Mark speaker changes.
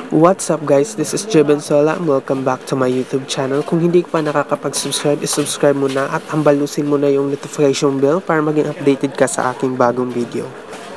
Speaker 1: What's up guys, this is Benzuelaj and welcome back to my YouTube channel. Kung hindi ka pa nakakapag-subscribe, subscribe mo na at hambalusin mo na yung notification bell para maging updated ka sa aking bagong video.